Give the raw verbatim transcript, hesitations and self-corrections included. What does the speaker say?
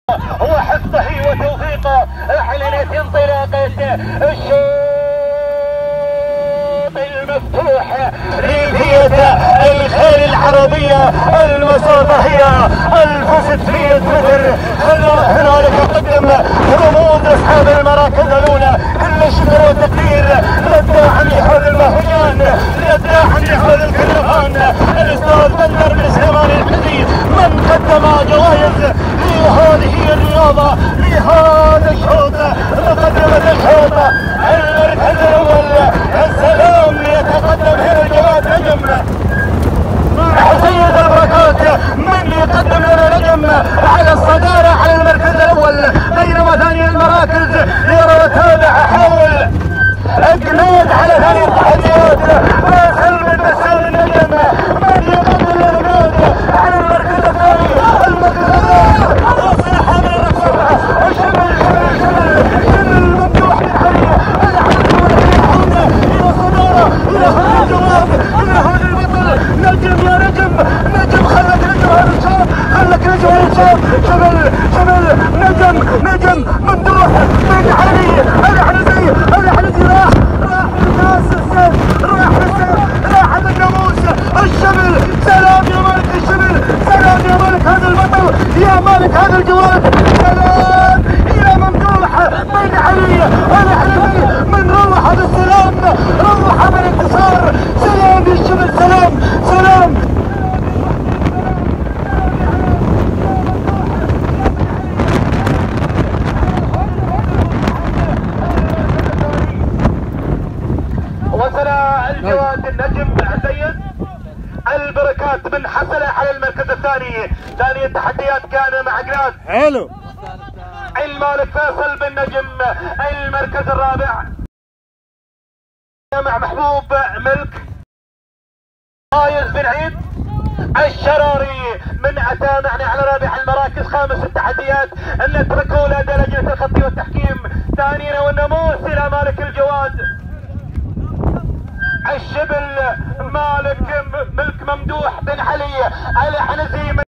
وحفظه وتوفيقه أعلنت انطلاقة الشوط المفتوح لفئة الخيل العربية المساطحية الفوستية بدر. هنالك قدم رموز أصحاب المراكز الأولى كل الشكر والتقدير للداعم لهذا المهرجان، للداعم لهذا الكرفان الأستاذ بندر بن سليمان الحديد من قدم جوائز لهذه الرياضة لهذا الشوط. مقدمة الشوط المركز الأول السلام ليتقدم هنا الجواد نجم سيد البركات من يقدم لنا نجم على الصدارة على المركز الأول، بينما ثاني المراكز يرى تابع حول أجناد على ثاني التحديات باسل بن بسام النجم من يقدم لنا نجم على المركز الثاني. المركز الثاني وصل حامل الرسول الشمل شمل شمل شمل الممدوح للحرية الحرس والحرية إلى صدارة إلى هذا الجواب إلى هذا البطل. نجم يا نجم نجم خلك نجم هذا الشاب خلك نجم هذا الشاب شمل شمل نجم نجم ممدوح بن علي الحنزي الحنزي راح راح بالناس السيف راح بالسيف راح بالناموس الشمل. سلام يا مالك الشمل، سلام يا مالك هذا البطل، يا مالك هذا الجواد. سلام الى ممدوح بن علي الحنزي من روح هذا السلام، روح هذا الانتصار. سلام يا الشمل، سلام سلام. وصل الجواد النجم سيد البركات من حصل على المركز الثاني. ثاني التحديات كان مع جلاد حلو المالك فيصل بن نجم. المركز الرابع مع محبوب ملك فايز بن عيد الشراري من اتى معنا على رابع المراكز. خامس التحديات نتركه لدى لجنه الخط والتحكيم. ثانينا والناموس الى مالك الجواد الشبل مالك ملك ممدوح بن علي الحنزي.